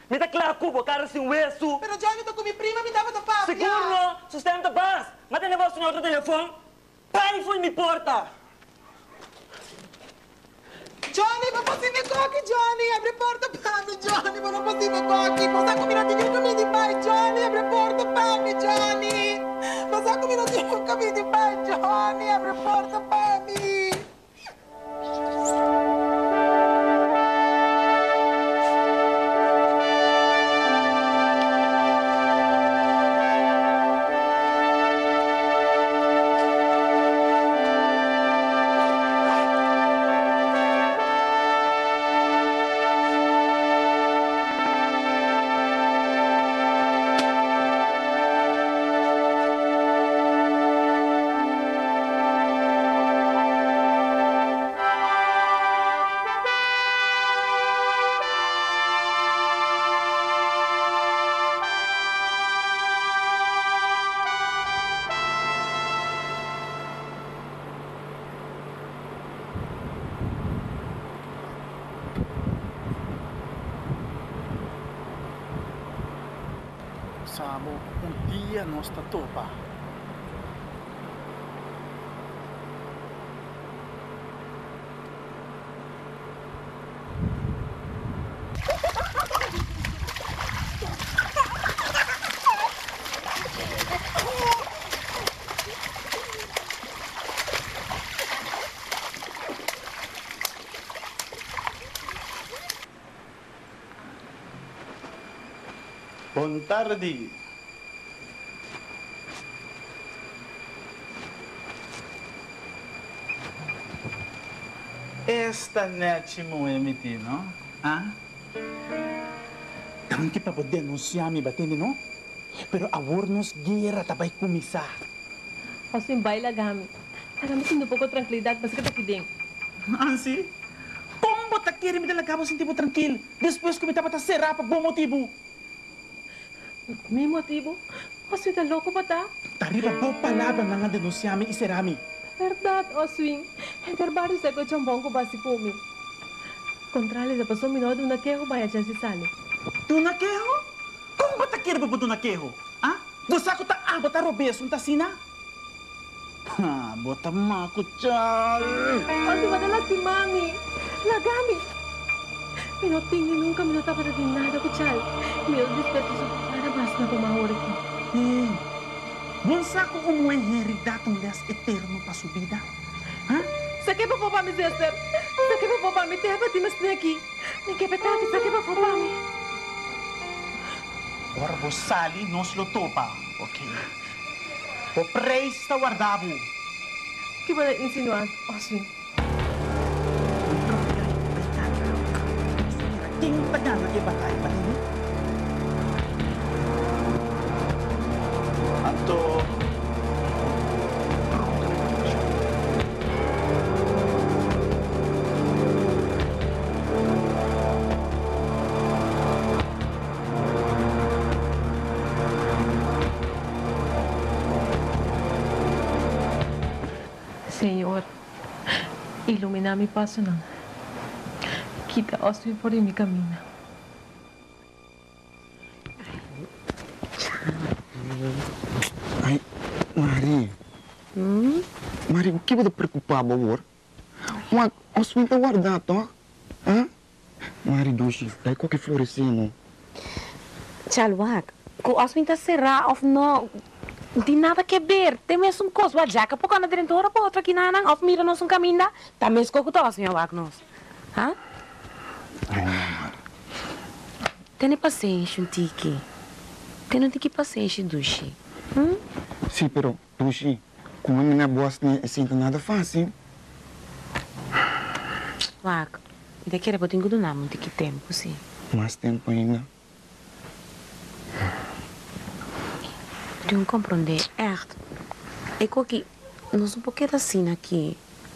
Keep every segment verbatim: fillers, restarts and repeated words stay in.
Me tá claro, cubo, cara sem hueso. Pero Johnny, tu com minha prima me dava da papo. Seguro, sustenta paz. Mas tem negócio no outro telefone. Pai foi me porta. Johnny, ma possiamo cochi, Johnny? Apri porta para me, Johnny, ma non possiamo cochi. Ma sa come non ti dico mi di pai, Johnny? Apri porta para me, Johnny. Ma sa come non ti dico mi di pai, Johnny? Apri porta para me. Samo, um dia nós está topa. Boa tarde. Esta net mo emiti, no? Ah? Tanto para poder denunciar me batendo, no? Pero agora nos guerra também começar. Assim vai lá, Gami. Para me sinto um pouco tranquilidade, mas que tá aqui dentro. Ansi? Como você quer me dar cabo sem tipo tranquilo? Depois que me tava a serrar por bom motivo. Mi motivo? Oswin, tá louco ba ta? Tariba boa palavra na denunciar-me e será-me. Verdade, Oswin. Interbario sa ko chambong ko basi po mi. Contrali sa paso minodo na keho ba ya si sali. Tu na keho? Como você quer bobo na keho? Ah? Você que tá ah, bota robeso, não tá assim, na? Ah, bota maco, tchau. Ano ba na si mami? Lagami. Pero tingin nunca me notaba de nada ko chal. Meu desperto sa para bas na kumahori ko. Eh, você com uma heredade um des eterno para sua vida? Ah? Sa que pa po pa mi sister? Sa que pa po pa mi te haba timas na aqui? Ni que petaki sa que pa po pa mi? Ora você sali nos lo topa, ok? O preço está guardado. Que ba na insinuan, Oswin? Quem tá ganhando que batalha para ele? Anto. Senhor, ilumina mi paso nang. Kita Oswin por mi camino. Ai, Mari. Hmm? Mari, o que você preocupar, amor? Mas, Oswin tá guardado, hã? Mari, doce, daí qual que florescendo? Chalwak, ko Oswin tá será of no... Não tem nada que ver. Tem mesmo um coisa. O jaca, porque anda dentro da outra aqui na Anang, of mira nós um caminho, tá mesmo com o que Oswin wak nós. Hã? Ai, Mari. Tem paciência, um tiki. Tem um tiki paciência, dushi. Hum? Sim, pero, doce, como a minha boa não sinto nada fácil. Wak, ainda quer botar em gudo namo, um tiki tempo, sim. Mais tempo ainda. Tu não compreende, echt. É que nós um pouquinho assim aqui.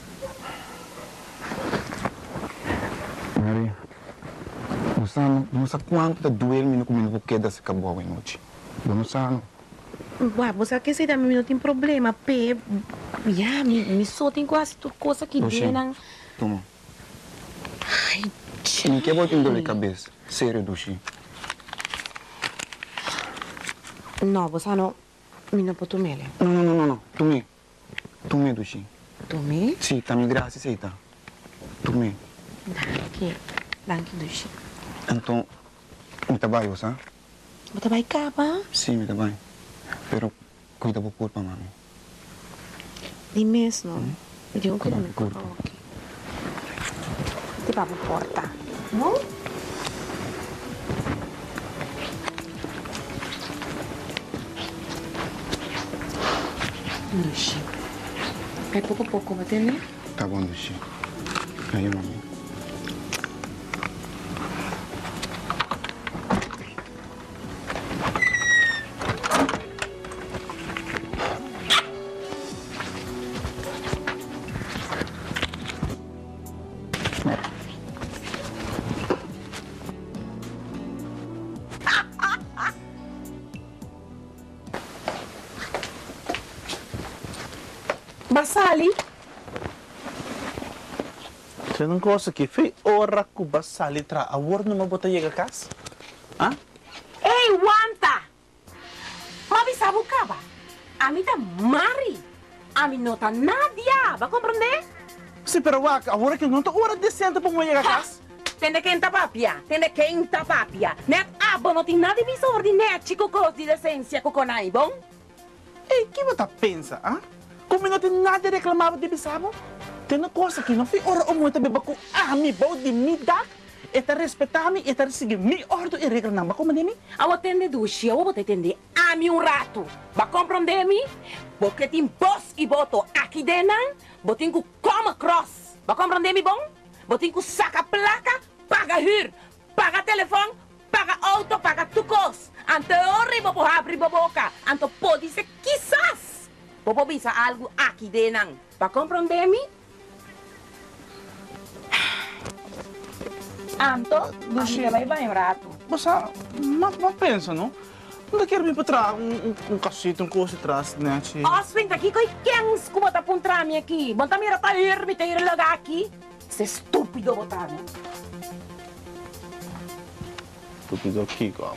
Mari, não sabe, não sabe quanto tá doer me no comigo porque dessa acabou a noite. Não sabe. Ué, você quer sair da minha não tem problema, pé. Já, me, me só tem quase tudo coisa aqui dentro. Toma. Ai, Não quer botar em dor de cabeça. Sério, Dushi. No, você não... Me não pode tomar. No, no, no, no, no. Tumi. Tumi, Dushi. Tomei? Sì, tammi grazie, sei ta. Tumi. Danke. Danke, Dushi. Então, me trabalho, sabe? Você vai cá, Sì, mi trabalho. Pero, cuida po culpa, mami. Di mesmo. Di un Cuida culo. po culpa. Ok. Ti va a porta. No? Dushi. Hai pouco pouco, vai ter, né? Tá bom, Dushi. Aí, mami. Basali? Você não gosta que foi hora que o Basali tra a word numa botella de casa? Ah? Ei, Wanta! Mas sabe o que? A mim tá Mari. A mim não tá Nadia. Vai compreender? Sim, pero wak, a hora que não tá hora decente para uma chegar a casa. Tende quem tá papia. Tende quem tá papia. Net abo não tem nada de ordinete, chico, coisa de decência, coconai, bom? Ei, que você pensa, ah? Como não tem nada a reclamar de bisabo? Tem uma coisa que não foi hora o muito beba com a mi bom de me dar, e tá respeitar-me, e tá seguir mi ordem e reclamar, como de mim? Eu vou atender dushi, eu vou atender a mim um rato. Vai compreender-me? Porque tem boss e boto aqui dentro, vou ter que comer cross. Vai compreender-me, bom? Vou ter que sacar placa, pagar hyr, pagar telefone, pagar auto, pagar tucos. Ante ori, vou abrir a boca. Ante pode ser quizás. Vou pensar algo aqui dentro. Vai compreender-me? Anto, dushi, vai vai um rato. Você, mas, mas pensa, não? Não quero vir para trás, um, um, um cacete, um coisa atrás, né? Oswin, aqui com quem como tá puntra mi aqui? Bom, tá mira para ir, me ter lugar aqui. Você é estúpido, botado. Estúpido aqui, como?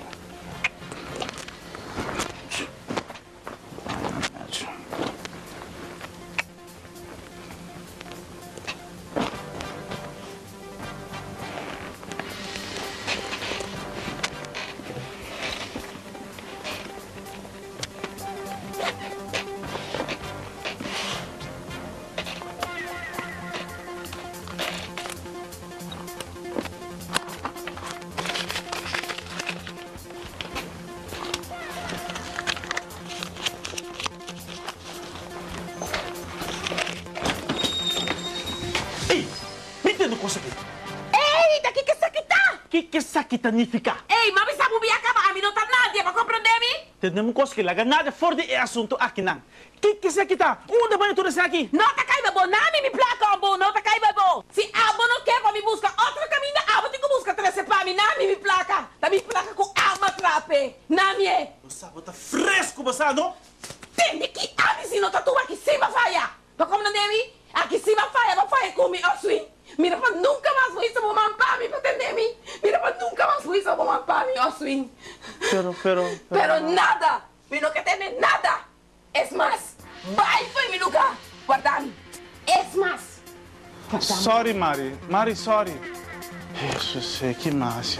Ei, daqui que sakita! Que que sakita significa? Ei, mami sabe o biaca, a mim não tá nada, para compreender-me? Temos coisa que laga nada fora de assunto aqui, não. Que que sakita? Onde vai tudo isso aqui? Não tá caindo bom, não me placa bom, não tá caindo bom. Se abo não quer para me buscar outro caminho, abo tem que buscar treze para mim, não me placa. Tá me placa com alma trape, não me é. Você tá fresco, você não? Tem que a mim se não tá tu aqui cima faia. Para compreender-me? Aqui cima faia, não faia comigo, Oswin. Mira para nunca más voy a mamá mi para entenderme. Mira para nunca más voy a mamá mi Oswin. Pero, pero, pero... Pero nada. Mi no que tiene nada. Es más. Bye fue mi lugar. Guardami. Es más. Guardami. Sorry, Mari. Mari, sorry. Isso, sei que massa.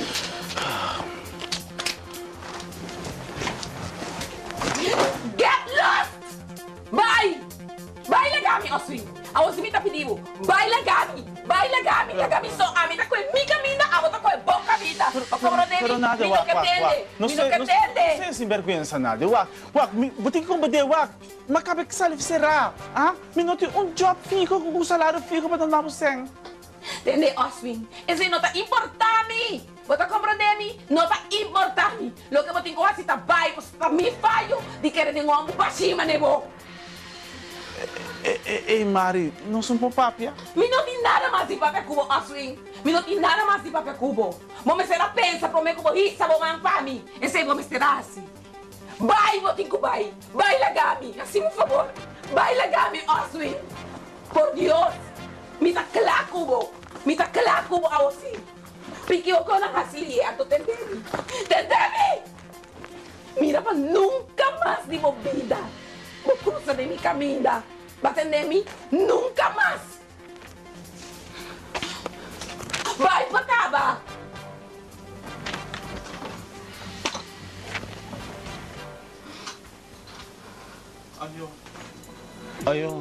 Get lost. Bye. Bye lagami, Oswin. Ako si Mita Pidibo. Bye lagami. Bye lagami. Lagami so amin ako eh. Mi camina. Ako ako eh. Bom camina. Pagkamarone. Pero nada, Mi no wak, wak, katende. wak. Não Mi no sei, não katende. sei sinvergüenza nada. Wak, wak, buti ko ba de wak? Makabe que salif será, ah? Minuto um job fico com salário fico para não sem. Entende, Oswin? Esse não tá importante. Você compreende? Não tá importante. Lo que você tem que fazer tá vai, você tá me falho de querer de um homem baixinho, nebo. Ei, ei, ei, Mari, não sou um papia? Mi não tem nada mais de papel cubo, Oswin. Mi não tem nada mais de papel cubo. Vamos será pensa para mim como isso, vou mandar mim. Esse vamos será assim. Vai, vou ter que vai. Vai lagami, assim por favor. Vai lagami, Oswin. Por Deus. Mi tá claro cubo. Mi tá claro cubo a você. Porque eu não hasli, a tu entende? Entende? Mira para nunca más de mi vida. Vos cruza de mi camino. ¿Va a entender-me? Nunca más. Vai para casa. Ayo. Ayo.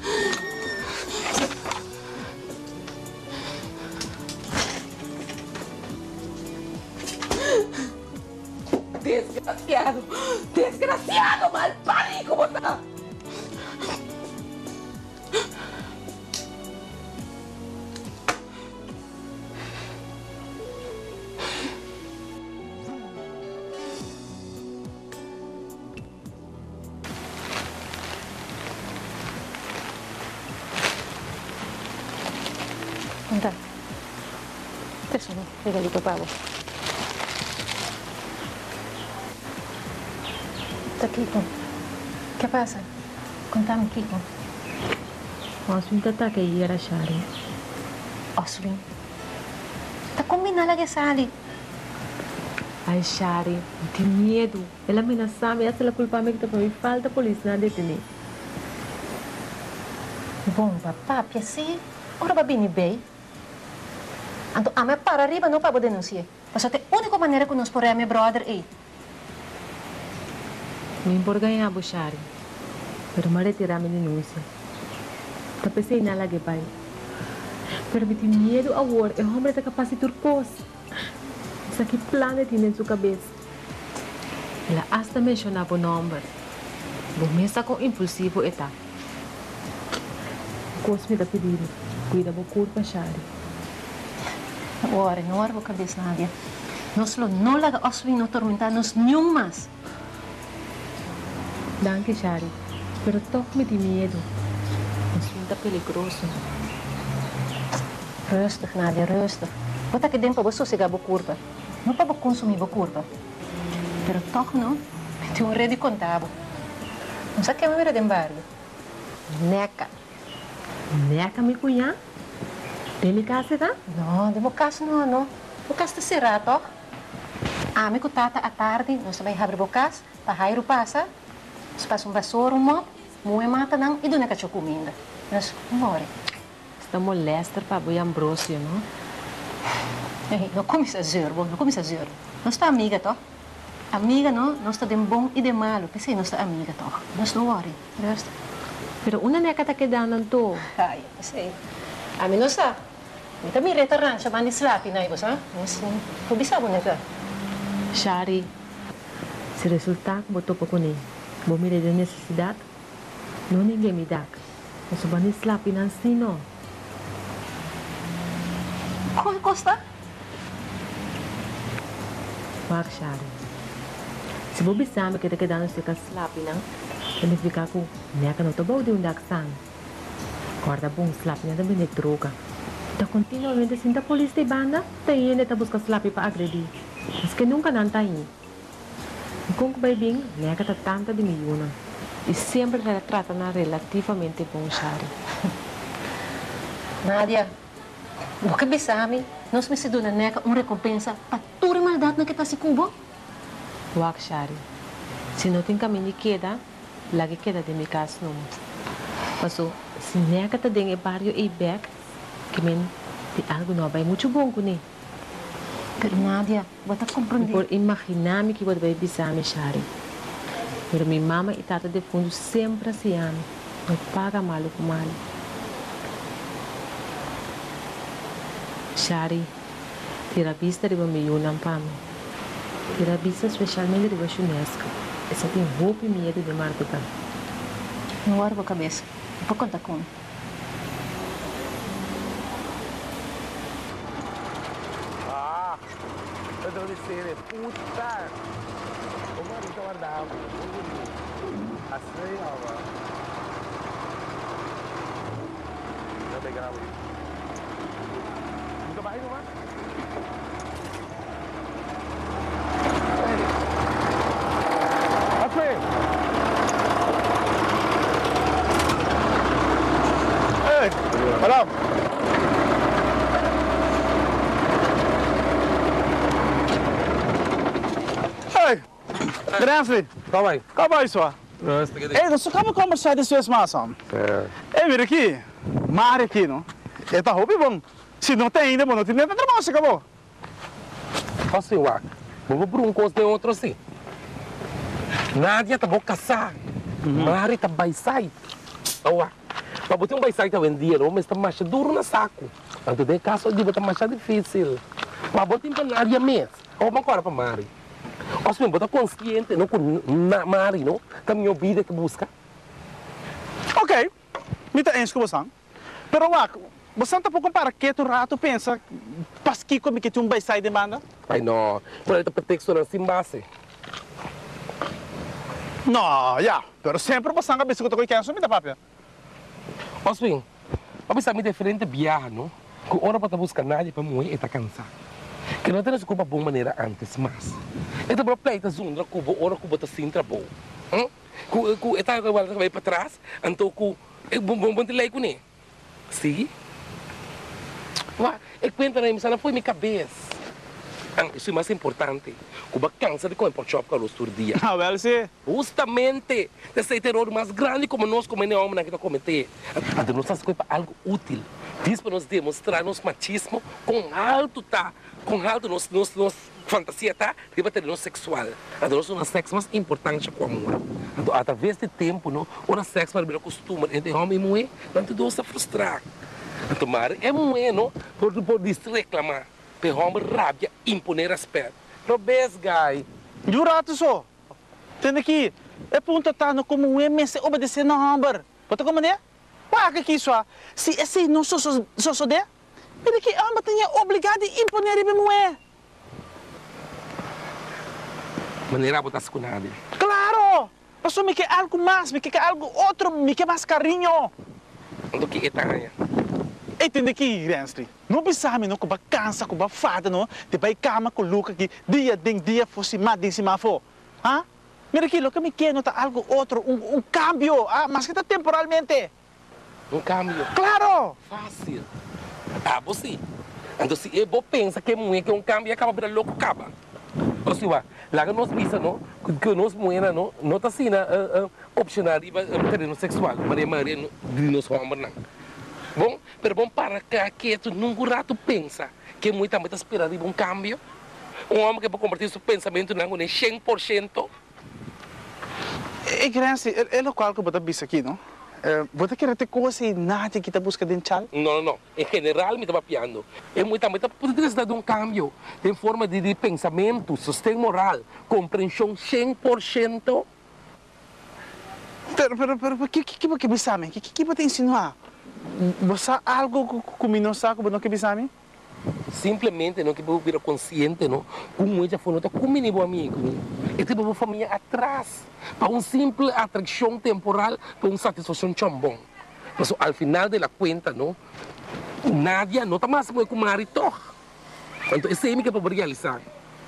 Desgraciado, desgraciado, mal pánico, ¿verdad? Conta. Adesso un regalito pago. Tá, Kiko. Que passa? Contame, Kiko. Oswin tá que ia era Shari. Oswin. Tá combinando que sali. Ai, Shari, de medo. Ela ameaçava, essa é a culpa que tá para mim. Falta polícia na detenir. Bom, papá, assim, ora vai bem bem. Então, a minha para arriba não para denunciar. Mas a única maneira que nós podemos meu brother é. Não por ganhar, Shari. Pero me retirar minha denúncia. Tá pensei na lague pai. Pero me tem medo agora. É homem da capacidade turcos. Isso aqui plano tem em sua cabeça. Ela hasta mencionava o nome. Vou começar com impulsivo eta. Cosme da pedido. Cuida do corpo, Shari. Agora, não hora a cabeça, Nádia. Nós não laga Oswin não tormentar nos nenhum mais. Danke, Shari. Pero toque me tem medo. Oswin tá perigoso. Rustig, Nádia, rustig. Wat ek dink pa bo sossegar bo curva. Não para consumir bo curva. Pero toch não. Tem um rede contábil. Não sabe que é uma de embargo. Neca. Neca me cunha? Tem me casa, tá? Não, de mo casa não, não. O casa está cerrado, toch? Ah, me tata à tarde, nós também abrir o casa, para raio passa. Se passa um vassouro, um mop, moe mata não, e do neca cho comida. Nós, morre. Está molesta para boi Ambrosio, não? Ei, não come exagero, não come exagero. Nós está amiga, toch? Amiga, não? Nós está de bom e de malo. Pensei, nós está amiga, toch? Nós não worry. Resta. Pero una neca tá quedando to. Ai, pensei. A mim não sabe. Eu também reta rancha, mas não slapi, não é, você? Mas, não bisabo, né, cara? Shari, se resultar que botou para comer, vou me de necessidade, não ninguém me dá. Mas o bani slapi não assim, não. Como custa? Wag, Shari. Se vou sabe que tá quedando se slapi, não, ele fica com neca não tô bom de um daxan. Corda bom slapi não também de troca. Tá continuamente assim da polícia de banda, tá indo tá buscar slapi para agredir. Mas que nunca não tá indo. E com que vai bem, neca tá tanta de milhona. E sempre ela trata na relativamente bom, Shari. Nádia, o que bisami, nós me se dona neca uma recompensa para toda a maldade que tá se cubo? Wag, Shari. Se não tem caminho que queda, lá que queda de minha casa não. Mas se neca tá dentro do barrio e back, que men de algo não vai muito bom com ele. Pero Nádia, você compreende? Por imaginar-me que você vai bisar-me, Shari. Pero minha mama e tata de fundo sempre se ama. Não paga mal com mal. Shari, tira vista de uma milhona para mim. Tira vista especialmente de uma chunesca. Essa tem roupa e medo de marca. Não arvo a cabeça. Vou contar com. Betul di sini, putar. Umar itu warna apa? Asli apa? Udah pegang apa? Buka baik rumah. Asli. Eh, malam. Hey! Gransley, Tá bem. kom bij zo. Rustig. Hé, dan gaan we conversar desse vez mais, homem. É. Hé, mira aqui. Mari aqui, não? É tá roupa bom. Se não tem ainda, bom, não tem nem trabalho, se acabou. Assim, ué. Vamos por um coisa de outro assim. Nádia tá bom caçar. Mari tá baisai. Ué. Para botar um baisai tá vendendo, mas tá mais duro no saco. Então, de caso, de botar mais difícil. Mas botar para Nádia mesmo. Ou vamos agora para Mari. Assim, botar consciente, não com Mari, não? Também vida que busca. Ok. Me tá eens com você. Pero, ué, você tá por comparar que tu rato pensa, pasqui como que tu um vai sair de banda? Ai, não. Por aí tá pretexto assim base. Não, já. Pero sempre você não cabeça que eu tô com quem assumir da papel. Assim, a pessoa me diferente viaja, não? Que hora para buscar Nádia para morrer e tá cansado. Que não tem essa culpa boa maneira antes, mas. Esta boa pleita zundra, cubo, hora cubo tá sintra boa. Hum? Ku, ku, esta agora vai para trás, então ku, é bom bom bom te lei com ele. Sim? Ué, é conta na emissão foi minha cabeça. Isso é mais importante. Cuba cansa de comer por shop com os turdias. Ah, well, sim. Justamente, esse terror mais grande como nós, como não homem que não cometer. Então, nós estamos para algo útil. Diz para nós demonstrar nosso machismo com alto, tá? Com alto, nossa nos, nos fantasia, tá? Que vai ter nosso sexual. Então, nós somos sexo mais importante que o amor. Então, através do tempo, não? O sexo vai virar costume entre homem e mulher, não te dá frustrar. Então, mas é mulher, não? Por, por reclamar. Para homem, rábia, imponer respeito. Não bes, guy. Jurato só. Tem aqui. É ponto tá no como um M S obedecer no hamburger. Bota como é? Pá, que isso? Se esse não só só só só de, ele que ama tem obrigado a imponer ele mulher. Maneira botar com nada. Claro. Passou me quer algo mais, me quer algo outro, me quer mais carinho. Do que é tamanho. Entende aqui, Gransley? Não pensava não que cansa, que fada, não? De vai cama com Luca que dia dem dia fosse mais de cima for. Ah? Mira aqui, lo que me quer nota algo outro, um, um cambio, ah, mas que está temporalmente. Um cambio? Claro! Fácil. Ah, você. Então, se eu penso que é mulher que um cambio acaba virando louco, acaba. Ou seja, lá que nós pensamos, não, que nós mulheres não, não está assim, uh, uh, opcional e uh, terreno sexual, Maria Maria, de nós homens, não. Bom, pero bom para cá que tu num rato pensa que muito também está esperando um cambio. Um homem que pode convertir seu pensamento em cem por cento. E Gransley, é o qual que eu vou dizer aqui, não? Você quer ter coisa e nada que está buscando em chal? Não, não, não. Em geral, me estava piando. É muito também está precisando de um cambio. Em forma de, de pensamento, sustento moral, compreensão cem por cento. Pero, pero, pero, o que que você me sabe? O que que você insinuar? Você algo que não sabe, que não que me sabe? Simplesmente não que eu vira consciente, não? Como ela foi nota como meu amigo, e tipo uma família atrás, para uma simples atração temporal, para uma satisfação tão bom. Mas ao final da conta, não? Nádia não está mais com o marido. Então esse é o que eu vou realizar.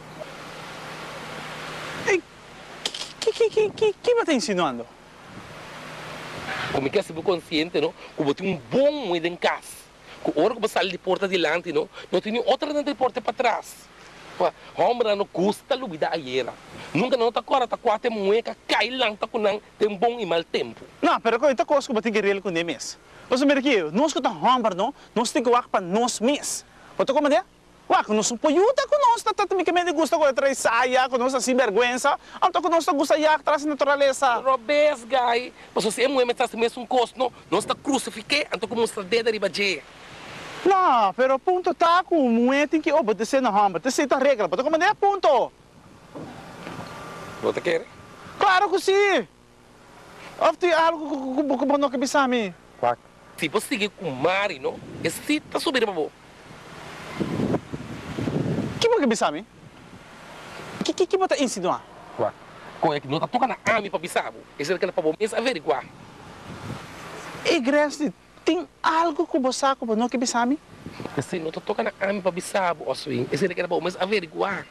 Que que que que que você está insinuando? Como é que é ser consciente, não? Como tem um bom moeda em casa. Que a hora que você sai de porta adiante, não? Não tem outra dentro de porta para trás. Homem não custa a vida ayer. Nunca não está agora, está quatro moedas, cai lá, está com tem bom e mau tempo. Não, pero esta coisa que você tem que real com eles. Você mira aqui, nós que estamos homem, não? Nós temos que ir para nós mesmos. Você como é? Ué, que nós somos poiuta, que nós tá também que me gusta com trazer saia, que nós assim vergonha, então que nós tá gusta já traz natureza. Robes, guy, mas você é mulher me traz mesmo um costo, não? Nós está crucifique, então como está dedo de baje. Não, pero o ponto tá com o mulher tem que obedecer na ramba, tem que regra, você como é ponto? Você quer? Claro que sim. Ou tem algo que você não quer pensar a mim? Se você seguir com o Mari, não? Esse está subindo para você. O que você quer pensar a mim? O que que você insinuar? Como é que não está tocando a mim para pensar? Esse é aquele para você averiguar. E Gransley, tem algo que você não quer pensar a mim? Esse não está tocando a mim para pensar, esse é aquele para você averiguar.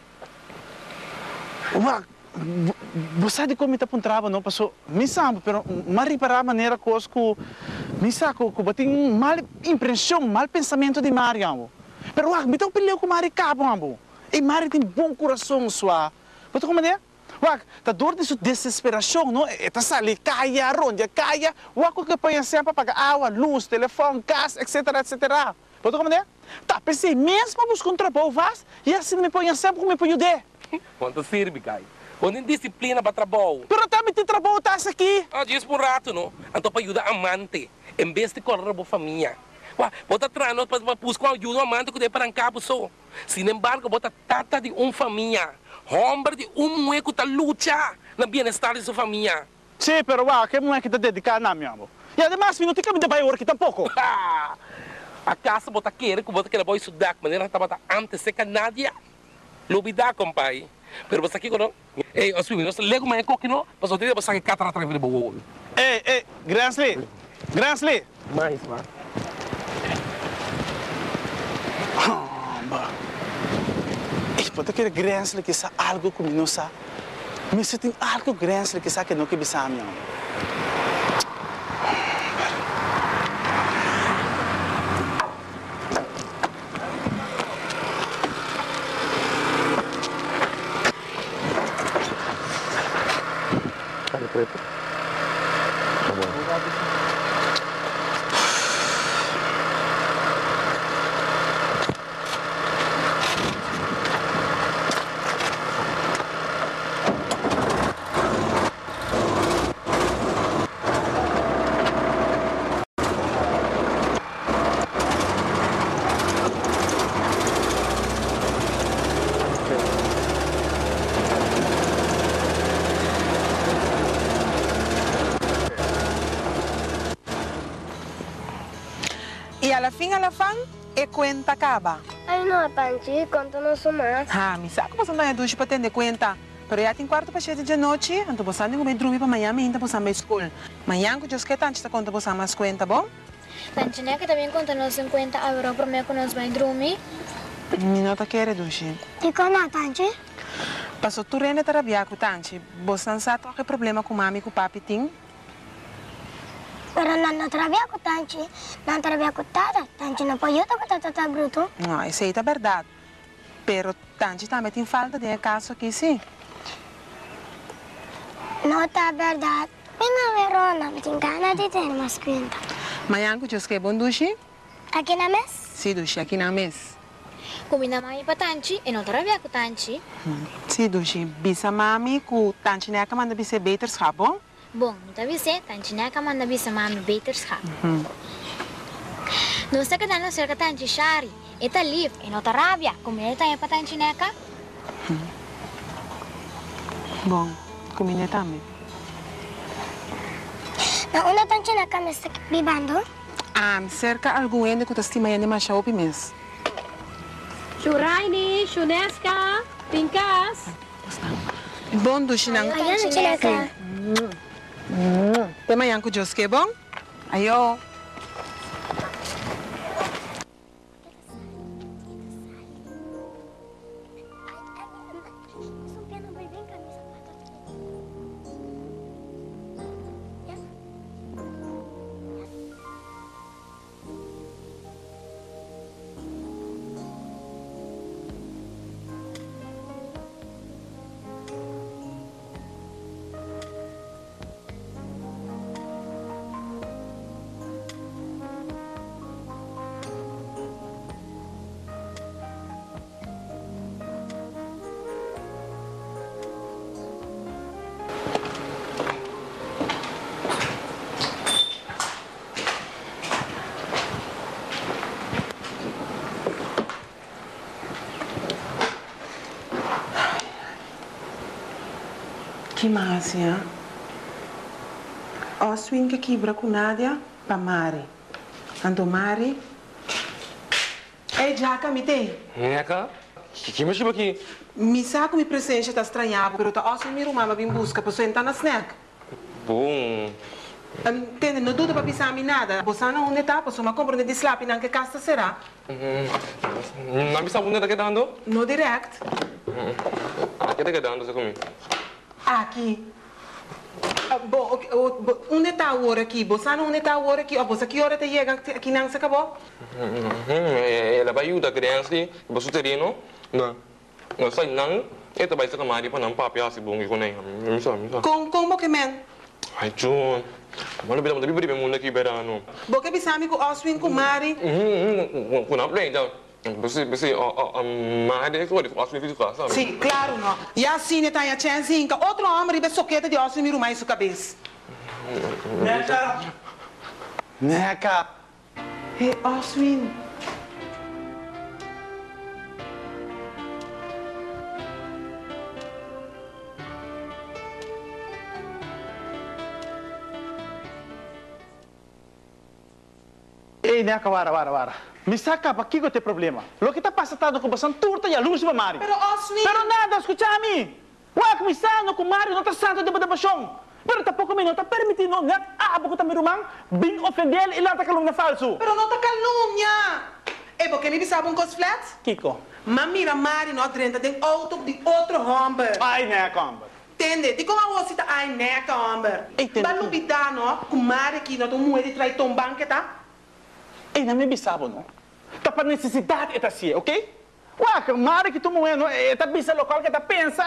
Ué, você de como está apontando, não passou? Me sabe, pero mas reparar a maneira que eu me sabe que você tem mal impressão, mal pensamento de Mario. Pero ué, me estou peleando com Mario cabo, ambo. E Mario tem bom coração, sua. Você como é? Wak, tá dor de sua desesperação, não? Eta sali kaya ron, ya kaya. Wak ko que põe sempre para água, luz, telefone, gás, etc, etcétera. Pode compreender? Tá, pensei mesmo buscar um trabalho vaz e assim me põe sempre como me põe de. Quanto serve, Kai? Quando disciplina para trabalho. Pero também tem trabalho tá aqui. Ah, diz por rato, não? Então para ajudar amante, em vez de correr para família. Wah, bota trano para buscar ajuda amante que de para cabo só. Sin embargo, bota tata de uma família. Homem de um mulher que está luta no bem-estar de sua família. Sim, pero wak, que mulher que tá dedicada na minha amor. E además, não tem que me dar work tampouco. A casa bota querer que bota que boy estudar, maneira que bota antes seca nadia. Lubida, compai. Pero você aqui não? Ei, os filhos, nós lego mais coque não? Mas eu tenho que passar que catra atrás de boa. Ei, ei, Gransley, Gransley. Mais, va. Ah, ei, pode querer Gransley que sa algo como não sa. Mas se tem algo Gransley que sa que não que bisa minha. Preto. Tá bom. Y a la fin, a la fan, e cuenta acaba. Ay, no, Tanchi, contanos más. Ah, mi saco pues anda de para tener cuenta. Pero ya tem quarto para sete de noite, então você anda com medo de dormir para amanhã, ainda você vai escola. Amanhã, que eu esqueci tanto, está conta você mais cuenta, bom? Tanchi, né, que também contanos cinquenta euros para mim que nós vai dormir. Não tá querendo, Dushi. E como, Tanchi? Passou tu rende terapia com Tanchi. Você não sabe qual problema com mami e com papi tem? Pero não trabalha com Tanchi, não trabalha com Tata. Tanchi não pode ajudar com Tata, tá bruto? Não, isso aí é verdade. Pero Tanchi também tem falta de caso aqui, sim. Não tá verdade. Venga, Verona, me tem ganas de ter mais conta. Amanhã, que eu esqueci, bom, Dushi? Aqui na mesa? Sim, Dushi, aqui na mesa. Comida mãe para Tanchi e não trabalha com Tanchi. Sim, Dushi, bisa mami com Tanchi né, que manda bisa beter, bom? Bom, muita vez, Tanchi né, que manda bisa mami beter, não sei que dá no cerca Tanchi Shari. E tá livre e não tá rabia. Comida tá para Tanchi né, cá? Bom, comida também. Não, uma Tanchi né, cá me está bebendo? Ah, cerca alguém que está amanhã de mais ao mês. Shuraini, Shuneska, Pinkas. Bom, Dushi, não. Ayan, Tanchi né, cá? Até amanhã que eu esqueci, bom? Ayo. Que mais, hein? O swing que quebra com Nádia para Mari. Ando Mari. Ei, Jaca, me tem? Neca? Que que mais aqui? Me saco me presença tá estranhado, pero tá osso me rumava bem busca para sentar na snack. Bom. Entende? Não duda para pisar me nada. Você não onde tá, você uma compra de slap não que casta será? Não bisa onde tá quedando? No direct. Aqui tá quedando você comigo. Aqui. Ah, bom, okay, oh, bo- onde está a hora aqui? Você não onde está a hora aqui? Oh, você que hora te chega aqui não se acabou? Ela vai ajudar a criança, você terreno, não, não sai não, Ito ba isa ka mari pa ng papi si bungi ko na yun. Misa, misa. Com, como que men? Ay, Jun. Malo bilang tabi beri muna ki berano. Boke bisami ko Oswin ko Mari. Mhm, kuna play daw. Basi basi um mahade ko di Oswin fizu ka, sabe? Sim, claro, não. E assim, né, tá a chance, inca. Outro homem, ribe soqueta de Oswin, miro mais sua cabeça. Neka! Neka! Hey, Oswin. Ei, Neka, wara, wara, wara. Me saca pa aqui que tem problema. Lo que tá passando com bastante turta e a luz para Mari. Pero Oswin. Pero nada, escucha-me. Wak, me sano com Mari, não tá santo de badabashong. Pero tapoco me não tá permitindo net abo ko ta mirumang bing ofender e lata kalong na falso. Pero não tá calúnia. E porque me bisaba um cos flat? Kiko. Mas mira, Mari, não drenta tem auto de outro homem. Ai, Neka, homem. Entende? Di como a você tá ai neca, homem. Entende. Balubida, não? Com Mari aqui, não, tu moede trai tom banqueta. Ei, não me bisabo, não? Tá para necessidade esta sia, ok? Wak, Mari que tu moendo, esta bisa local que tá pensa.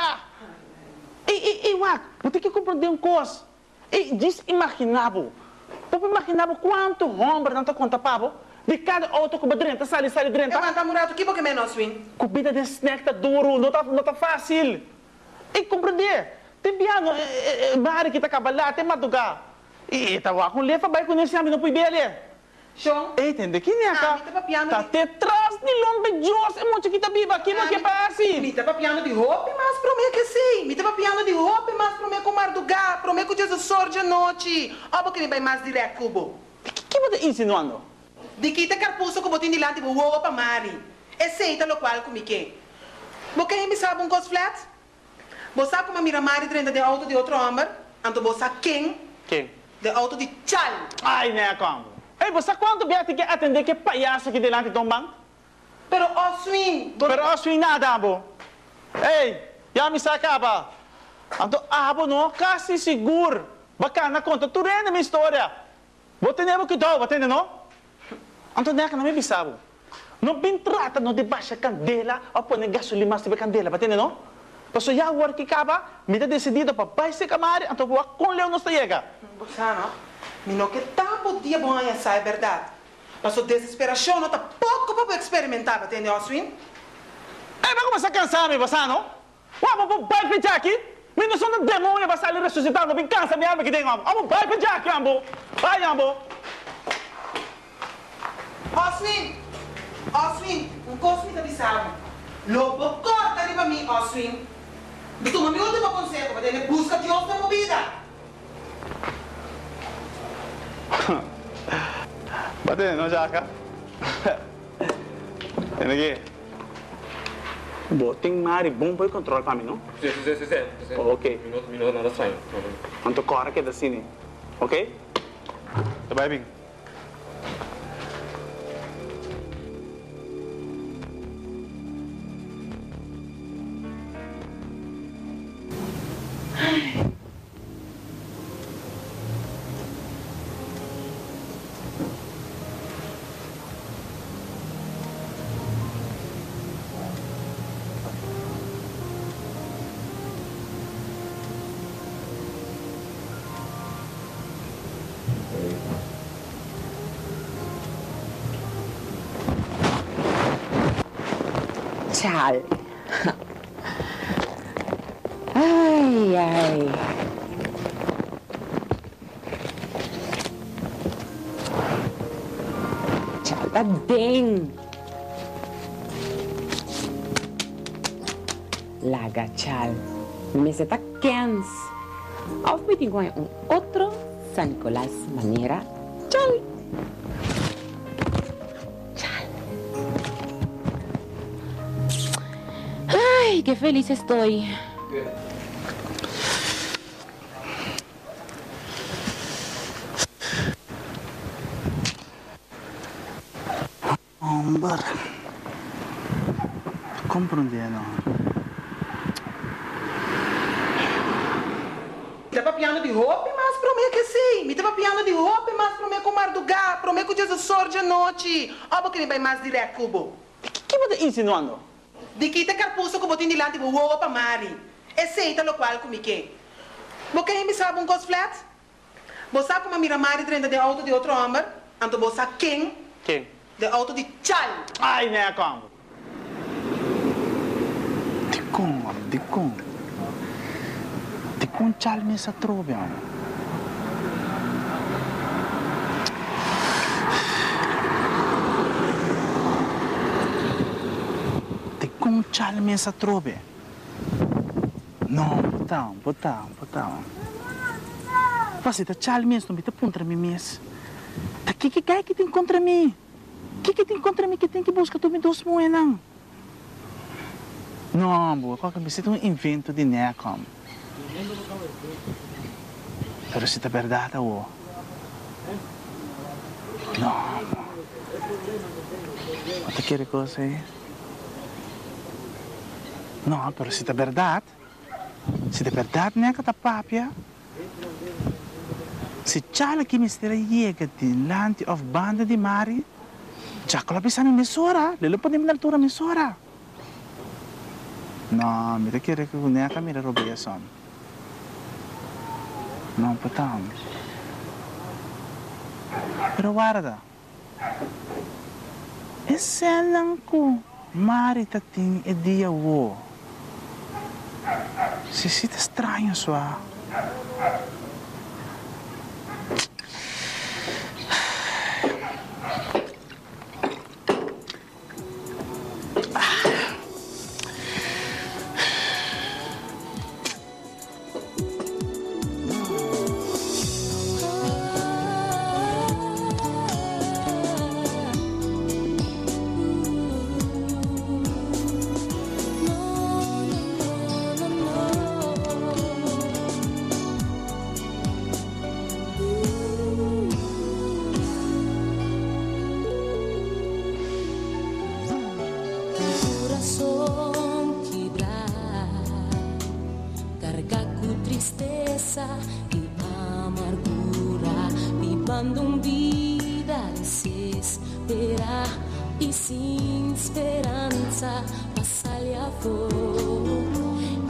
Ei, ei, ei, Wak, você tem que compreender um coisa. Ei, desimaginável. Você imaginava quanto homem não tá conta, pavo? De cada auto que badrenta, sale, sale, drenta. Eu ando murado aqui porque menos win. Comida de snack tá duro, não tá, não tá fácil. Ei, compreender. Tem piano, Mari que tá cabalhando, tem madrugar. E tá Wak, com lefa, vai conhecer a mim, não pode ver ali. Show? Entende? Que nem Ah, a mi tava piano tá de- detrás de longe Deus, é muito que tá viva aqui, não que passa. Mi tava piano de roupa, mas pro me que sim. Mi tava piano de roupa, mas pro me com mardugar, pro me com Jesus sorge a noite. Ó, porque me vai mais direto, cubo. Que que você insinuando? De que te carpuso que botin dilante bo roupa mari. Aceita lo qual comi que. Porque me sabe um cos flat? Você sabe como mira mari treinta de auto de outro homem? Anto você quem? Quem? De auto de chal. Ai, né, como? Ei, você quanto bem tem que atender que palhaço aqui delante do banco? Pero Oswin, Pero eu sou nada, abo. Ei, já me sacava. Anto, abo não, quase seguro. Bacana, conta, tu rende a minha história. Vou ter que dar, vou ter, não? Anto, não é que não me bisabo. Não bem trata, não de baixa candela, ou põe gasolina mais de candela, vai ter, não? Passo já o work que acaba, me dá decidido para baixar camar, então vou com o leão não chega. Você não? Me não que tampo dia bom essa é verdade. Mas a desesperação não tá pouco para experimentar, entende, Oswin? Ei, vai começar a cansar, me você não? Ué, vou vai pedir aqui? Me não sou um demônio, vai sair ressuscitando, me cansa, me ama que tem, ambo. Ambo, vai pedir aqui, ambo. Vai, ambo. Oswin! Oswin, um cosme da bisava. Lobo corta ali para mim, Oswin. Tu me último conselho, para ele busca de outra movida. Bate, não, Jaca? Tem aqui. Bom, tem Mari bom para o controle para mim, não? Sim, sim, sim, sim. sim. Oh, ok. Minuto, minuto, nada estranho. Anto corre que da cine. Ok? Tá bem, bem. Chal. Ay, ay. Chal, tá bem. Laga, chal. Me se tá quens. Auf mit igual um outro San Nicolás maneira. Chal. Ay, qué feliz estoy. Hombre. Compreendendo. Me tava piano de roupa, mas pro me que sim. Me tava piano de roupa, mas pro me com mardugar, pro me com Jesus sorge a noite. Ó, porque me vai mais direto, cubo. Que que você insinuando? di kita carpuso ko botin dilante bo wo pa mari. Aceita lo qual comique. Bo quem me sabe um cos flat? Bo sabe como mira mari dentro de auto de outro homem, anto bo sabe quem? Quem? De auto de Chal. Ai, né, como? De como, de como? De como Chal me sa trove, homem? Com Chal me sa trove. Não, botão, botão, botão. Você tá Chal mesmo, não me tá contra mim mesmo. Tá que que cai que tem contra mim? Que que tem contra mim que tem que buscar tu me dos moedas? Não, boa, qual que me sinto um invento de necom. Pero se tá verdade, ô. Não. Você quer coisa aí? Não, pero se é verdade, se é verdade, não é que tá papia. Se Chala que me estera chega delante of banda de Mari, já colapisa na mesura, lelo podemos na altura mesura. Não, me quer que não é que me roubia son. Não, patão. Pero guarda, esse é lang ko, Mari tating e dia wo. Se sita estranho sua. Y amargura, vivando un vida desespera y sin esperanza, pasa a